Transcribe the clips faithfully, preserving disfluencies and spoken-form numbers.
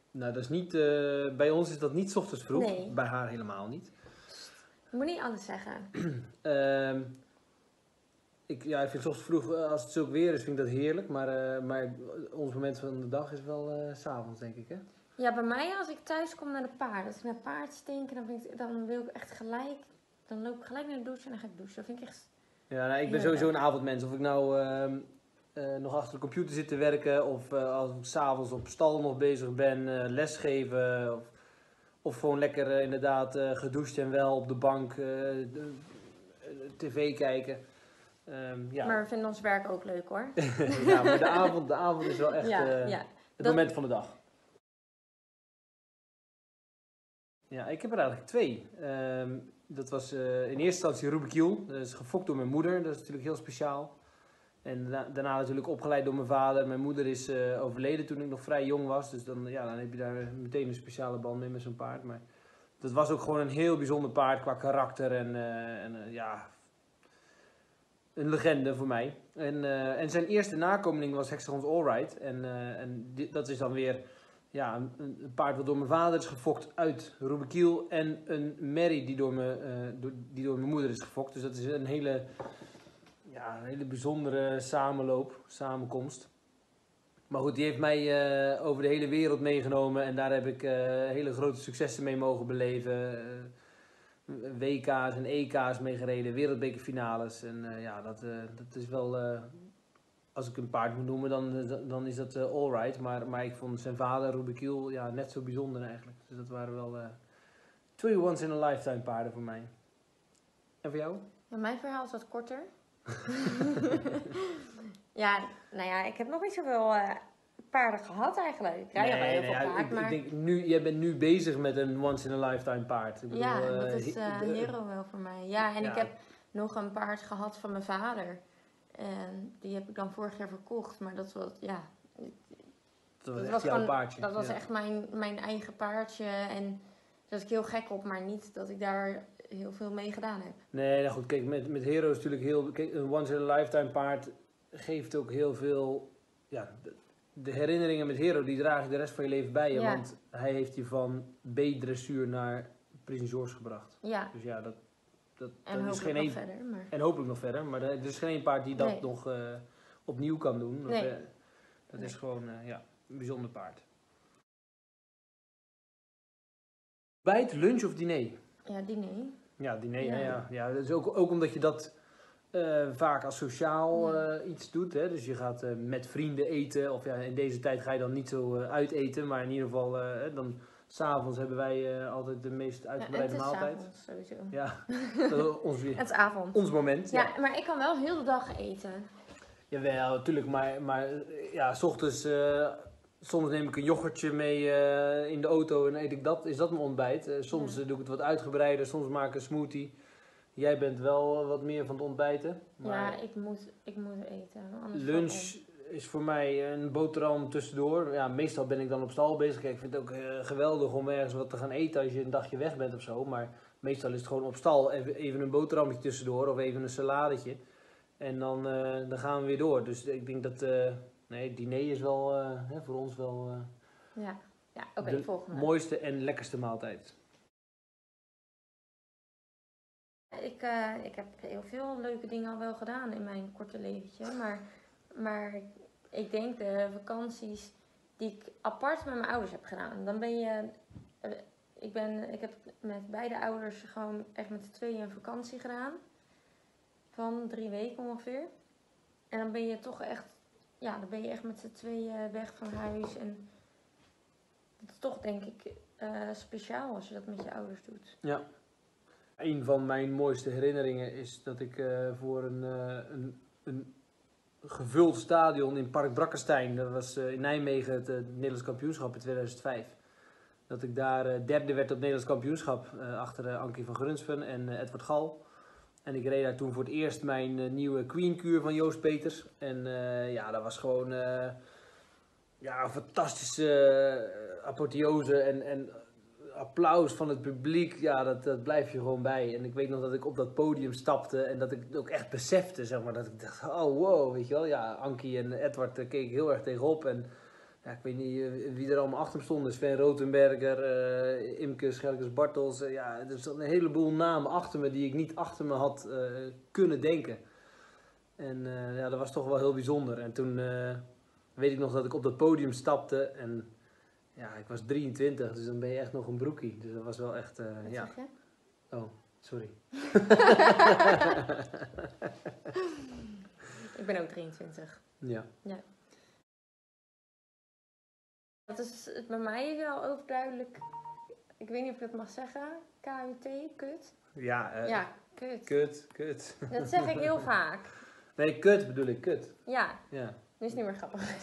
Nou, dat is niet, uh, bij ons is dat niet 's ochtends vroeg. Nee. Bij haar helemaal niet. Je moet niet alles zeggen. uh, ik, ja, ik vind 's ochtends vroeg, als het zulk weer is, vind ik dat heerlijk. Maar, uh, maar ons moment van de dag is wel uh, 's avonds, denk ik, hè? Ja, bij mij als ik thuis kom naar de paard. Als ik naar paard stinken, dan, vind ik, dan wil ik echt gelijk... Dan loop ik gelijk naar de douche en dan ga ik douchen. Dat vind ik echt... Ja, nou, ik ben sowieso een avondmens. Of ik nou uh, uh, nog achter de computer zit te werken, of uh, als ik 's avonds op stal nog bezig ben, uh, lesgeven, of, of gewoon lekker uh, inderdaad uh, gedoucht en wel op de bank uh, de, de tv kijken. Um, ja. Maar we vinden ons werk ook leuk, hoor. Ja, maar de avond, de avond is wel echt ja, uh, ja. het dat... moment van de dag. Ja, ik heb er eigenlijk twee. Um, dat was uh, in eerste instantie Rubik's Cube. Dat is gefokt door mijn moeder. Dat is natuurlijk heel speciaal. En da daarna natuurlijk opgeleid door mijn vader. Mijn moeder is uh, overleden toen ik nog vrij jong was. Dus dan, ja, dan heb je daar meteen een speciale band mee met zo'n paard. Maar dat was ook gewoon een heel bijzonder paard qua karakter. En, uh, en uh, ja, een legende voor mij. En, uh, en zijn eerste nakomeling was Hexagons Allright. En, uh, en dit, dat is dan weer... Ja, een, een paard wat door mijn vader is gefokt uit Rubikiel en een merrie die door, me, uh, door, die door mijn moeder is gefokt. Dus dat is een hele, ja, een hele bijzondere samenloop, samenkomst. Maar goed, die heeft mij uh, over de hele wereld meegenomen en daar heb ik uh, hele grote successen mee mogen beleven. Uh, W K's en E K's mee gereden, wereldbekerfinales. En uh, ja, dat, uh, dat is wel... Uh, Als ik een paard moet noemen, dan, dan is dat uh, Allright. Maar, maar ik vond zijn vader, Rubikiel, ja, net zo bijzonder eigenlijk. Dus dat waren wel uh, twee once in a lifetime paarden voor mij. En voor jou? Ja, mijn verhaal is wat korter. Ja, nou ja, ik heb nog niet zoveel uh, paarden gehad eigenlijk. Ik rijd nee, al heel nee, veel ja, paard, ik, maar... ik denk, nu, jij bent nu bezig met een once in a lifetime paard. Ik bedoel, ja, uh, dat is uh, Hero wel voor mij. Ja, en ja. ik heb nog een paard gehad van mijn vader. En die heb ik dan vorig jaar verkocht, maar dat was, ja... Dat was, dat echt was jouw gewoon, paardje. Dat was ja. echt mijn, mijn eigen paardje en daar was ik heel gek op, maar niet dat ik daar heel veel mee gedaan heb. Nee, nou goed, kijk, met, met Hero is natuurlijk heel... Kijk, een once in a lifetime paard geeft ook heel veel... Ja, de, de herinneringen met Hero, die draag je de rest van je leven bij je, ja. Want hij heeft je van B-dressuur naar Prince George gebracht. Ja. Dus ja, dat... Dat, en dat is geen nog een, verder. Maar... En hopelijk nog verder. Maar er is geen één paard die dat nee. nog uh, opnieuw kan doen. Nee. Of, uh, dat nee. is gewoon uh, ja, een bijzonder paard. Ontbijt, lunch of diner? Ja, diner. Ja, diner. Ja. Ja, ja. ja dat is ook, ook omdat je dat uh, vaak als sociaal uh, iets doet. Hè? Dus je gaat uh, met vrienden eten. Of ja, in deze tijd ga je dan niet zo uh, uiteten. Maar in ieder geval... Uh, dan, 'S'avonds hebben wij uh, altijd de meest uitgebreide ja, maaltijd. Het is sowieso. Ja, dat ons, het is avond. Ons moment. Ja, ja, maar ik kan wel heel de dag eten. Jawel, natuurlijk. Maar, maar ja, 's ochtends, uh, soms neem ik een yoghurtje mee uh, in de auto en eet ik dat. Is dat mijn ontbijt? Uh, soms ja. uh, doe ik het wat uitgebreider, soms maak ik een smoothie. Jij bent wel wat meer van het ontbijten. Maar ja, ik moet, ik moet eten. Lunch is voor mij een boterham tussendoor. Ja, meestal ben ik dan op stal bezig. Kijk, ik vind het ook uh, geweldig om ergens wat te gaan eten als je een dagje weg bent of zo. Maar meestal is het gewoon op stal even, even een boterhammetje tussendoor of even een saladetje. En dan, uh, dan gaan we weer door. Dus ik denk dat uh, nee, het diner is wel uh, hè, voor ons wel uh, ja. Ja, okay, de volgende. mooiste en lekkerste maaltijd. Ik, uh, ik heb heel veel leuke dingen al wel gedaan in mijn korte leventje. Maar, maar ik denk de vakanties die ik apart met mijn ouders heb gedaan. Dan ben je... Uh, ik, ben, ik heb met beide ouders gewoon echt met z'n tweeën een vakantie gedaan. Van drie weken ongeveer. En dan ben je toch echt... Ja, dan ben je echt met z'n tweeën weg van huis. En dat is toch denk ik uh, speciaal als je dat met je ouders doet. Ja. Een van mijn mooiste herinneringen is dat ik uh, voor een, uh, een, een gevuld stadion in Park Brakkenstein, dat was uh, in Nijmegen het uh, Nederlands kampioenschap in tweeduizend vijf. Dat ik daar uh, derde werd op het Nederlands kampioenschap uh, achter uh, Ankie van Grunsven en uh, Edward Gal. En ik reed daar toen voor het eerst mijn uh, nieuwe Queen-kuur van Joost Peters. En uh, ja, dat was gewoon uh, ja, een fantastische uh, apotheose en... en applaus van het publiek, ja, dat, dat blijf je gewoon bij. En ik weet nog dat ik op dat podium stapte en dat ik het ook echt besefte, zeg maar, dat ik dacht, oh wow, weet je wel. Ja, Ankie en Edward keken heel erg tegenop en ja, ik weet niet uh, wie er allemaal achter hem stond. Sven Rotenberger, uh, Imke Schelkes-Bartels. Uh, ja, er zat een heleboel namen achter me die ik niet achter me had uh, kunnen denken. En uh, ja, dat was toch wel heel bijzonder. En toen uh, weet ik nog dat ik op dat podium stapte en ja, ik was drieëntwintig, dus dan ben je echt nog een broekie. Dus dat was wel echt, uh, Wat ja. zeg je? Oh, sorry. Ik ben ook drieëntwintig. Ja. Ja. Dat is bij mij wel overduidelijk. Ik weet niet of ik dat mag zeggen. K U T, kut. Ja, uh, Ja, kut. kut, kut. Dat zeg ik heel vaak. Nee, kut bedoel ik, kut. Ja, Ja. nu is het niet meer grappig.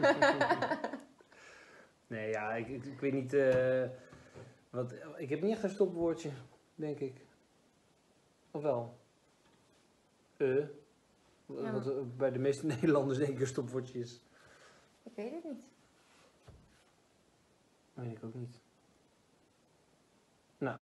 Nee, ja, ik, ik, ik weet niet. Uh, wat, ik heb niet echt een stopwoordje, denk ik. Of wel? Uh. Ja, wat uh, bij de meeste Nederlanders denk ik een stopwoordje is. Ik weet het niet. Weet ik ook niet. Nou.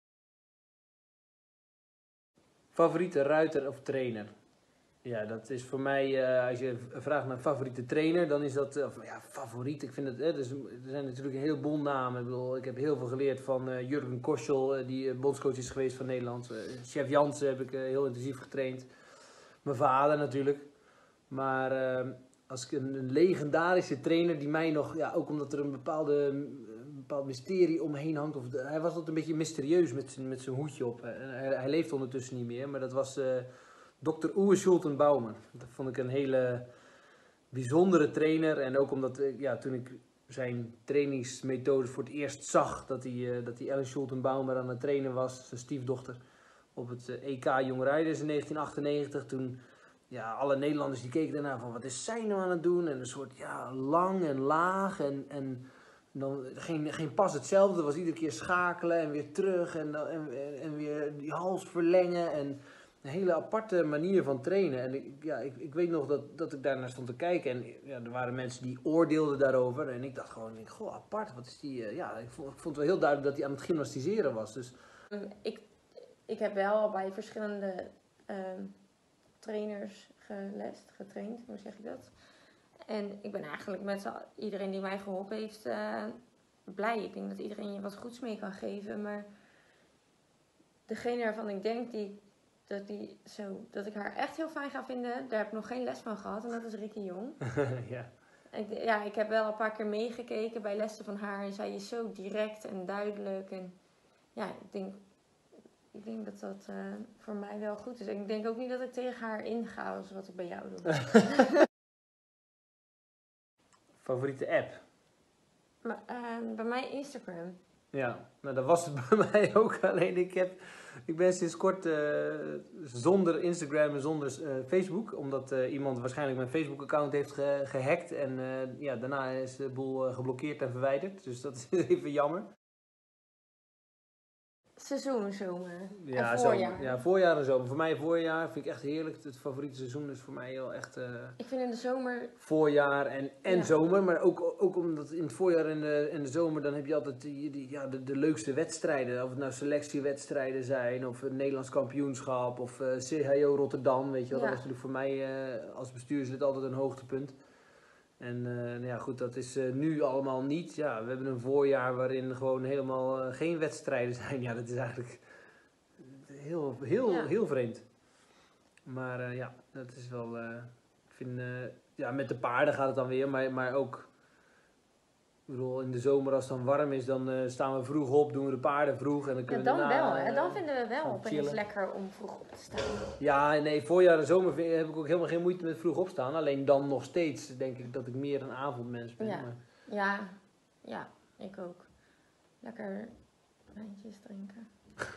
Favoriete ruiter of trainer? Ja, dat is voor mij, uh, als je vraagt naar favoriete trainer, dan is dat, uh, ja, favoriet. Ik vind het, hè, dus, er zijn natuurlijk een heleboel namen. Ik bedoel, ik heb heel veel geleerd van uh, Jurgen Koschel, uh, die uh, bondscoach is geweest van Nederland. Uh, Chef Jansen heb ik uh, heel intensief getraind. Mijn vader natuurlijk. Maar uh, als ik een, een legendarische trainer die mij nog, ja, ook omdat er een bepaalde, een bepaald mysterie omheen hangt. Of de, hij was altijd een beetje mysterieus met zijn, met zijn hoedje op. Hij, hij leeft ondertussen niet meer, maar dat was uh, dokter Uwe Schulten-Baumer. Dat vond ik een hele bijzondere trainer. En ook omdat, uh, ja, toen ik zijn trainingsmethodes voor het eerst zag, dat hij, uh, dat hij Ellen Schulten-Baumer aan het trainen was, zijn stiefdochter, op het uh, E K Jongrijders in negentien achtennegentig. Toen, ja, alle Nederlanders die keken daarna van, wat is zij nou aan het doen? En een soort, ja, lang en laag en, en dan geen, geen pas hetzelfde. Dat was iedere keer schakelen en weer terug en, en, en weer die hals verlengen. En een hele aparte manier van trainen. En ik, ja, ik, ik weet nog dat, dat ik daarnaar stond te kijken. En ja, er waren mensen die oordeelden daarover. En ik dacht gewoon, ik, goh, apart. Wat is die? Uh, ja, ik vond, ik vond het wel heel duidelijk dat hij aan het gymnastiseren was. Dus ik, ik heb wel bij verschillende uh, trainers gelest, getraind. Hoe zeg je dat? En ik ben eigenlijk met iedereen die mij geholpen heeft uh, blij. Ik denk dat iedereen je wat goeds mee kan geven. Maar degene waarvan ik denk die, dat, die zo, dat ik haar echt heel fijn ga vinden, daar heb ik nog geen les van gehad. En dat is Ricky Jong. Ja. Ik, ja, ik heb wel een paar keer meegekeken bij lessen van haar. En zij is zo direct en duidelijk. En ja, ik denk, ik denk dat dat uh, voor mij wel goed is. En ik denk ook niet dat ik tegen haar inga als wat ik bij jou doe. Favoriete app? Maar, uh, bij mij Instagram. Ja, nou dat was het bij mij ook. Alleen ik, heb, ik ben sinds kort uh, zonder Instagram en zonder uh, Facebook. Omdat uh, iemand waarschijnlijk mijn Facebook account heeft ge gehackt. En uh, ja, daarna is de boel uh, geblokkeerd en verwijderd. Dus dat is even jammer. Seizoen, zomer. Ja, en voorjaar. Zomer. Ja, voorjaar en zomer. Voor mij voorjaar vind ik echt heerlijk. Het favoriete seizoen is voor mij heel echt... Uh, ik vind in de zomer... Voorjaar en, en ja. zomer. Maar ook, ook omdat in het voorjaar en de, en de zomer... dan heb je altijd die, die, ja, de, de leukste wedstrijden. Of het nou selectiewedstrijden zijn... of een Nederlands kampioenschap... of uh, C H O Rotterdam, weet je wel. Ja. Dat was natuurlijk voor mij uh, als bestuurslid altijd een hoogtepunt. En uh, nou ja, goed, dat is uh, nu allemaal niet. Ja, we hebben een voorjaar waarin gewoon helemaal uh, geen wedstrijden zijn. Ja, dat is eigenlijk heel, heel, ja. heel vreemd. Maar uh, ja, dat is wel... Uh, ik vind, uh, ja, met de paarden gaat het dan weer, maar, maar ook... Ik bedoel, in de zomer als het dan warm is, dan uh, staan we vroeg op, doen we de paarden vroeg. En dan kunnen ja, dan we daarna, wel. Hè? Dan uh, vinden we wel opeens lekker om vroeg op te staan. Ja, nee, voorjaar en zomer vind, heb ik ook helemaal geen moeite met vroeg opstaan. Alleen dan nog steeds denk ik dat ik meer een avondmens ben. Ja, maar... ja. ja, ik ook. Lekker wijntjes drinken.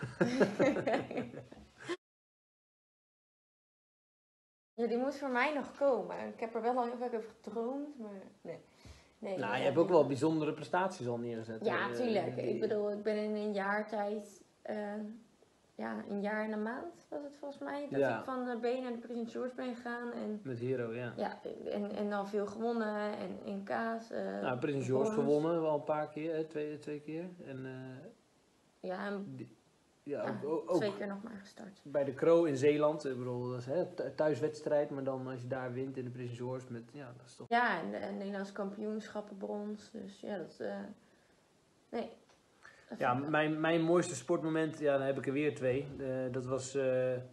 Ja, die moet voor mij nog komen. Ik heb er wel lang over gedroomd, maar nee. nee nou, ja, je hebt ook wel bijzondere prestaties al neergezet. Ja, tuurlijk. Die... Ik bedoel, ik ben in een jaar tijd, uh, ja, een jaar en een maand was het volgens mij, dat ja. ik van de B naar de Prins George ben gegaan. En, met Hero, ja. Ja, en, en dan veel gewonnen en in kaas. Uh, nou, Prins George gewonnen wel een paar keer, hè? Twee, twee keer. En, uh, ja, en... Die... ja, Ja, ook, ook twee keer nog maar gestart. bij de Kro in Zeeland. Ik bedoel, dat is hè, thu- thuiswedstrijd, maar dan als je daar wint in de Prins George met, ja, dat is toch... Ja, en de en Nederlands kampioenschappen brons. Dus ja, dat... eh nee. Dat Ja, vind ik wel. mijn, mijn mooiste sportmoment, ja, dan heb ik er weer twee. Eh, dat was eh,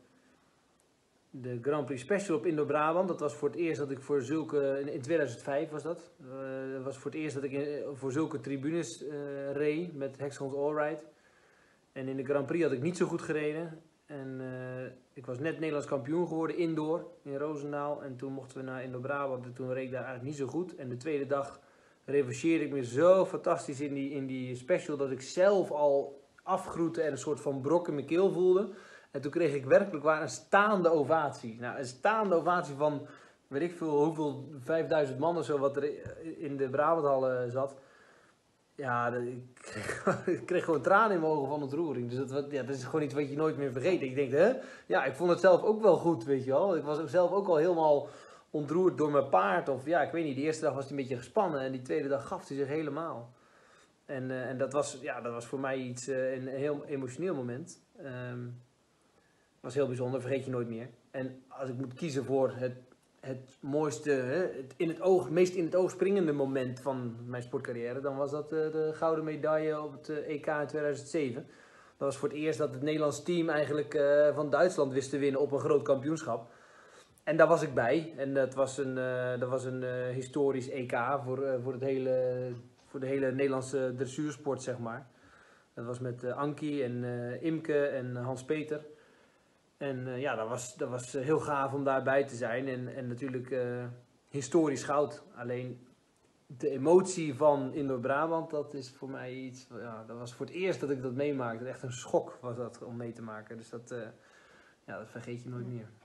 de Grand Prix Special op Indo-Brabant. Dat was voor het eerst dat ik voor zulke, in in tweeduizend vijf was dat. Eh, dat was voor het eerst dat ik in- voor zulke tribunes eh reed met Hexagons Allride. En in de Grand Prix had ik niet zo goed gereden. En eh, ik was net Nederlands kampioen geworden, indoor, in Roosendaal. En toen mochten we naar Indo-Brabant en toen reed ik daar eigenlijk niet zo goed. En de tweede dag revancheerde ik me zo fantastisch in die, in die special dat ik zelf al afgroette en een soort van brok in mijn keel voelde. En toen kreeg ik werkelijk waar een staande ovatie. Nou, een staande ovatie van, weet ik veel, hoeveel, vijfduizend man of zo wat er in de Brabanthallen zat. Ja, dat- ik kreeg, ik kreeg gewoon tranen in mijn ogen van ontroering. Dus dat, wat- ja, dat is gewoon iets wat je nooit meer vergeet. Ik denk, hè? Ja, ik vond het zelf ook wel goed, weet je wel. Ik was ook zelf ook al helemaal ontroerd door mijn paard. Of ja, ik weet niet, de eerste dag was hij een beetje gespannen. En die tweede dag gaf hij zich helemaal. En, eh, en dat, was, ja, dat was voor mij iets, eh, een heel emotioneel moment. Ehm was heel bijzonder, vergeet je nooit meer. En als ik moet kiezen voor het, het mooiste, hè, het in het oog, meest in het oog springende moment van mijn sportcarrière, dan was dat eh, de gouden medaille op het eh, E K in tweeduizend zeven. Dat was voor het eerst dat het Nederlands team eigenlijk eh, van Duitsland wist te winnen op een groot kampioenschap. En daar was ik bij. En dat was een, eh, dat was een eh, historisch E K voor, eh, voor, het hele, voor de hele Nederlandse dressuursport, zeg maar. Dat was met eh, Ankie en eh, Imke en Hans-Peter. En eh, ja, dat was, dat was eh, heel gaaf om daarbij te zijn. En, en natuurlijk eh, historisch goud. Alleen de emotie van Indo-Brabant, dat is voor mij iets... Ja, dat was voor het eerst dat ik dat meemaakte. Echt een schok was dat om mee te maken. Dus dat, eh, ja, dat vergeet je nooit meer.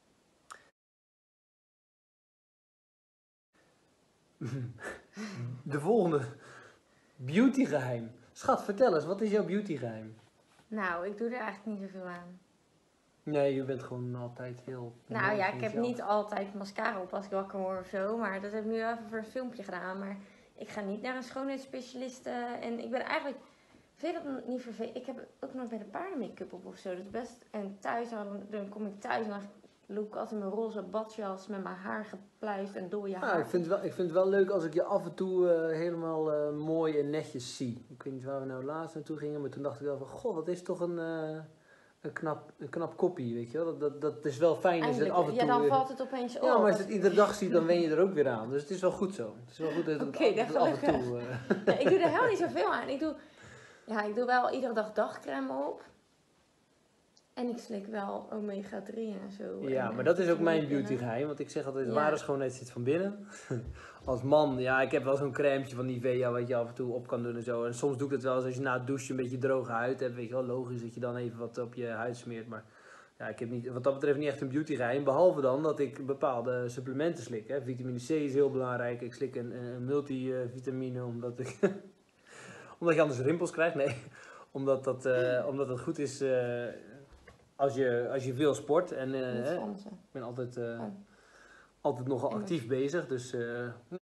De volgende. Beautygeheim. Schat, vertel eens, wat is jouw beautygeheim? Nou, ik doe er eigenlijk niet zoveel aan. Nee, je bent gewoon altijd heel... Nou mooi ja, van ik heb jezelf. niet altijd mascara op als ik wakker word of zo. Maar dat heb ik nu even voor een filmpje gedaan. Maar ik ga niet naar een schoonheidsspecialist. eh, en ik ben eigenlijk... Vind je dat niet vervelend? Ik heb ook nog bij de paarden make-up op of zo. Dat is best... En thuis, dan, dan kom ik thuis en dan loop ik altijd in mijn roze badjas met mijn haar gepluist en dooie Ja, haar. ik vind, het wel, ik vind het wel leuk als ik je af en toe eh, helemaal eh, mooi en netjes zie. Ik weet niet waar we nou laatst naartoe gingen, maar toen dacht ik wel van... Goh, dat is toch een, eh, een, knap, een knap koppie, weet je wel. Dat, dat, dat is wel fijn als je het Eindelijk. af en toe... Ja, dan weer- valt het opeens op. ja, maar als je Als- het iedere dag ziet, dan wen je er ook weer aan. Dus het is wel goed zo. Het is wel goed dat het, Oké, dat het dat af en gelukkig. toe... eh, Ja, ik doe er helemaal niet zoveel aan. Ik doe, ja, ik doe wel iedere dag dagcreme op. En ik slik wel omega drie en zo. Ja, en, maar en dat is ook mijn vitamine. beautygeheim. Want ik zeg altijd, Ja. ware schoonheid zit van binnen. Als man, ja, ik heb wel zo'n crèmetje van Nivea wat je af en toe op kan doen en zo. En soms doe ik dat wel eens als je na het douchen een beetje droge huid hebt. Weet je wel, logisch dat je dan even wat op je huid smeert. Maar ja, ik heb niet, wat dat betreft niet echt een beautygeheim. Behalve dan dat ik bepaalde supplementen slik. Hè. Vitamine C is heel belangrijk. Ik slik een, een multivitamine omdat ik... omdat je anders rimpels krijgt. Nee, omdat dat, eh, omdat dat goed is... eh, als je, als je veel sport en eh, Niet hè, Franse. ik ben altijd, eh, Oh. altijd nogal Engels. actief bezig, dus eh,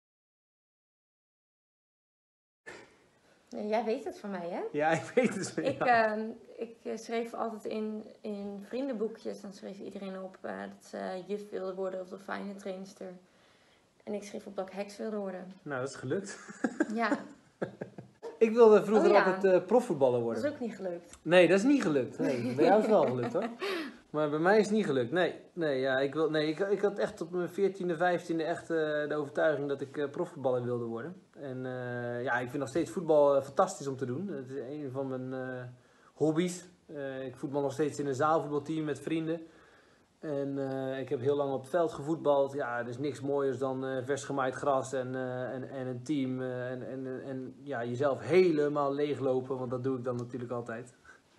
Nee, jij weet het van mij, hè? ja, ik weet het. Ik, ja. ehm, ik eh, schreef altijd in, in vriendenboekjes, dan schreef iedereen op eh, dat ze juf wilde worden of de fijne trainster. En ik schreef op dat ik heks wilde worden. Nou, dat is gelukt. Ja, Ik wilde vroeger Oh ja. altijd eh, profvoetballer dat worden. is ook niet gelukt. Nee, dat is niet gelukt. Nee, bij jou is het wel gelukt hoor. Maar bij mij is het niet gelukt. Nee, nee, ja, ik, wil, nee ik, ik had echt tot mijn veertiende, vijftiende echt eh, de overtuiging dat ik eh, profvoetballer wilde worden. En eh, ja, ik vind nog steeds voetbal eh, fantastisch om te doen. Het is een van mijn eh, hobby's. Eh, ik voetbal nog steeds in een zaalvoetbalteam met vrienden. En eh, ik heb heel lang op het veld gevoetbald. Ja, er is niks mooiers dan eh, vers gemaaid gras en, eh, en, en een team. eh, en en, en ja, jezelf helemaal leeglopen, want dat doe ik dan natuurlijk altijd.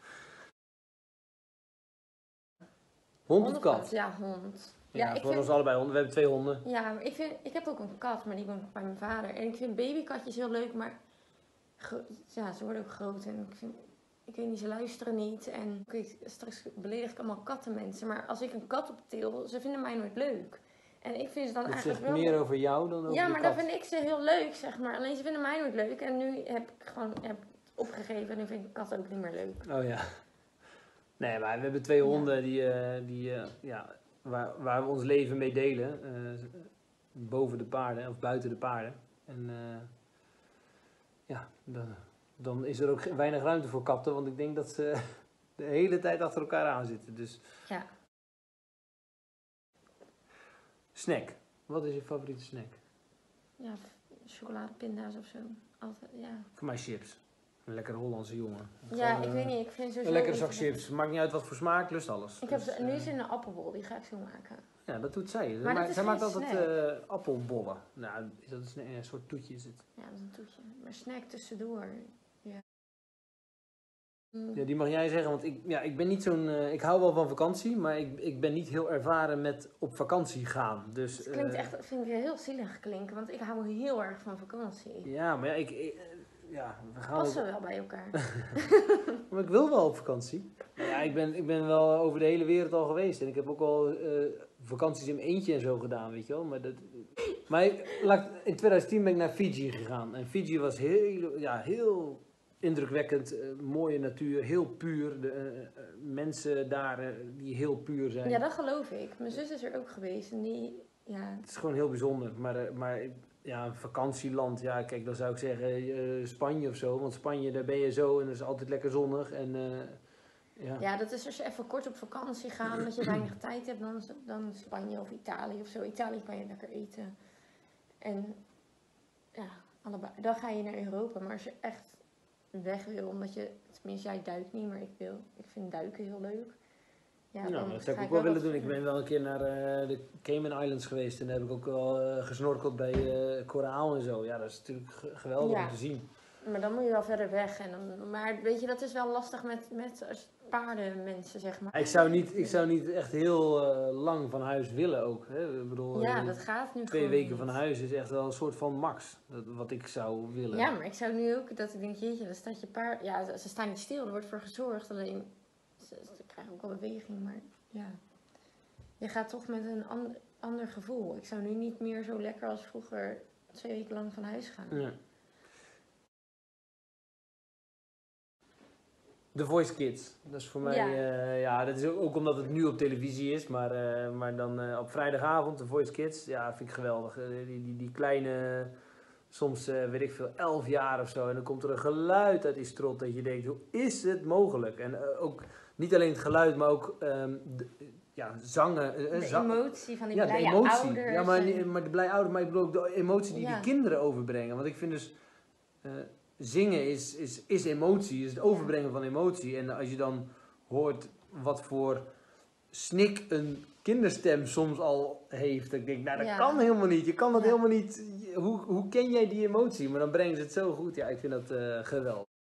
Hond of kat? Ja, hond. Ja, Ja, ik voor vind, ons allebei honden. We hebben twee honden. ja, maar ik, vind, ik heb ook een kat, maar die woont bij mijn vader. En ik vind babykatjes heel leuk, maar gro- ja, ze worden ook groot. En ik vind, ik weet niet, ze luisteren niet. En oké, straks beledig ik allemaal kattenmensen. Maar als ik een kat optil, ze vinden mij nooit leuk. En ik vind ze dan Dat eigenlijk zegt wel... meer over jou dan over Ja, de maar kat. dan vind ik ze heel leuk, zeg maar. Alleen ze vinden mij nooit leuk. En nu heb ik gewoon heb het opgegeven en nu vind ik kat ook niet meer leuk. Oh ja. Nee, maar we hebben twee honden die, uh, die, uh, ja, waar, waar we ons leven mee delen. Uh, boven de paarden of buiten de paarden. En uh, ja, dan, dan is er ook weinig ruimte voor katten. Want ik denk dat ze de hele tijd achter elkaar aan zitten. Dus. Ja. Snack. Wat is je favoriete snack? Ja, chocoladepinda's of zo. Altijd, ja. Voor mij chips. Een lekkere Hollandse jongen. Ja, Gewoon, ik uh, weet niet. Ik vind sowieso... een lekkere zak chips. Maakt niet uit wat voor smaak, lust alles. Ik heb dus, nu uh, zin in een appelbol. Die ga ik zo maken. Ja, dat doet zij. Maar maar dat zij is maakt geen altijd uh, appelbollen. Nou, is dat een, een soort toetje is het. Ja, dat is een toetje. Maar snack tussendoor. Ja. Mm. Ja, die mag jij zeggen, want ik, ja, ik ben niet zo'n... Uh, ik hou wel van vakantie, maar ik, ik ben niet heel ervaren met op vakantie gaan. Dus, Het klinkt uh, echt, vind ik heel zielig klinken, want ik hou heel erg van vakantie. Ja, maar ja, ik... ik ja, we gaan Passen ook... wel bij elkaar. Maar ik wil wel op vakantie. Ja, ik ben, ik ben wel over de hele wereld al geweest. En ik heb ook al uh, vakanties in mijn eentje en zo gedaan, weet je wel. Maar, dat, maar in twintig tien ben ik naar Fiji gegaan. En Fiji was heel, ja, heel indrukwekkend. Uh, mooie natuur, heel puur. De uh, uh, mensen daar uh, die heel puur zijn. Ja, dat geloof ik. Mijn zus is er ook geweest en die... Ja. Het is gewoon heel bijzonder. Maar, uh, maar ja, een vakantieland, ja, kijk, dan zou ik zeggen uh, Spanje of zo. Want Spanje, daar ben je zo en dat is altijd lekker zonnig. En, uh, ja. ja, dat is als je even kort op vakantie gaat, dat je weinig tijd hebt, dan, dan Spanje of Italië of zo. Italië kan je lekker eten. En ja, allebei. Dan ga je naar Europa. Maar als je echt weg wil, omdat je, tenminste jij duikt niet, maar ik wil. Ik vind duiken heel leuk. Ja, nou, dat zou ik ook wel willen doen. Ik ben wel een keer naar uh, de Cayman Islands geweest en daar heb ik ook wel uh, gesnorkeld bij uh, koraal en zo. Ja, dat is natuurlijk geweldig ja. om te zien. Maar dan moet je wel verder weg. En dan, maar weet je, dat is wel lastig met, met paardenmensen, zeg maar. Ik zou niet, ik zou niet echt heel uh, lang van huis willen ook. Hè? Ik bedoel, ja, uh, dat gaat nu twee weken niet. van huis is echt wel een soort van max. Dat, wat ik zou willen. Ja, maar ik zou nu ook, dat ik denk, jeetje, dan staat je paard... Ja, ze staan niet stil, er wordt voor gezorgd. Alleen, ze, ze krijgen ook wel beweging, maar ja. Je gaat toch met een ander, ander gevoel. Ik zou nu niet meer zo lekker als vroeger twee weken lang van huis gaan. Ja. The Voice Kids. Dat is voor mij, ja, uh, ja dat is ook, ook omdat het nu op televisie is, maar, uh, maar dan uh, op vrijdagavond, The Voice Kids, ja, vind ik geweldig. Uh, die, die, die kleine, soms uh, weet ik veel, elf jaar of zo, en dan komt er een geluid uit die strot dat je denkt, hoe is het mogelijk? En uh, ook niet alleen het geluid, maar ook um, de, ja, zangen. Uh, de zang, emotie van die ja, blije de emotie. ouders. Ja, maar, en... maar de blije ouders, maar ik bedoel ook de emotie die ja. die kinderen overbrengen. Want ik vind dus... Uh, Zingen is, is, is emotie, is het overbrengen van emotie. En als je dan hoort wat voor snik een kinderstem soms al heeft. Dan denk ik, nou dat ja. kan helemaal niet. Je kan dat ja. helemaal niet. Hoe, hoe ken jij die emotie? Maar dan brengen ze het zo goed. Ja, ik vind dat uh, geweldig.